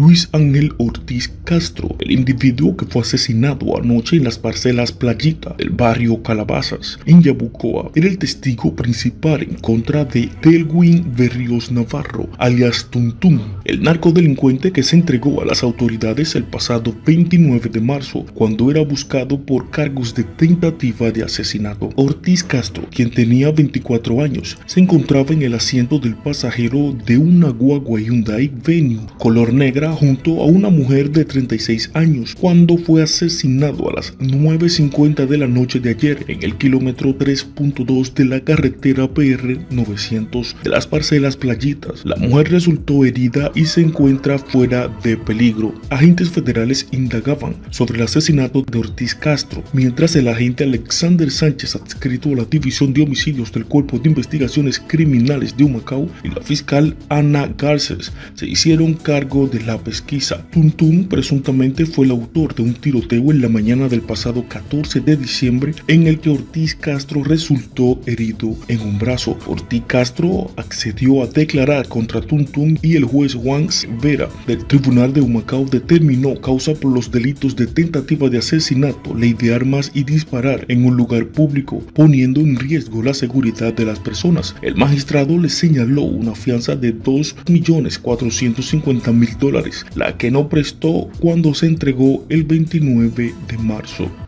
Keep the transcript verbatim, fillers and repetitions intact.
Luis Ángel Ortiz Castro, el individuo que fue asesinado anoche en las parcelas Playita del barrio Calabazas, en Yabucoa, era el testigo principal en contra de Delwin Berríos Navarro, alias Tuntún, el narcodelincuente que se entregó a las autoridades el pasado veintinueve de marzo, cuando era buscado por cargos de tentativa de asesinato. Ortiz Castro, quien tenía veinticuatro años, se encontraba en el asiento del pasajero de una guagua Hyundai Venue color negra junto a una mujer de treinta y seis años cuando fue asesinado a las nueve cincuenta de la noche de ayer en el kilómetro tres punto dos de la carretera P R novecientos de las parcelas Playitas. La mujer resultó herida y se encuentra fuera de peligro. Agentes federales indagaban sobre el asesinato de Ortiz Castro, mientras el agente Alexander Sánchez, adscrito a la División de Homicidios del Cuerpo de Investigaciones Criminales de Humacao, y la fiscal Ana Garces se hicieron cargo de la pesquisa. Tuntún presuntamente fue el autor de un tiroteo en la mañana del pasado catorce de diciembre en el que Ortiz Castro resultó herido en un brazo. Ortiz Castro accedió a declarar contra Tuntún y el juez Juan Vera del Tribunal de Humacao determinó causa por los delitos de tentativa de asesinato, ley de armas y disparar en un lugar público, poniendo en riesgo la seguridad de las personas. El magistrado le señaló una fianza de dos millones cuatrocientos cincuenta mil dólares, la que no prestó cuando se entregó el veintinueve de marzo.